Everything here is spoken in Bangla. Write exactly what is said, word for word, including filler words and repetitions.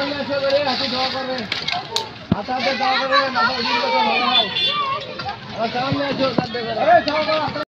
সামনে এসে করে হাতি দোয়া করবে হাতে হাতে দোয়া করবে না ভালো হয় আর সামনে এসে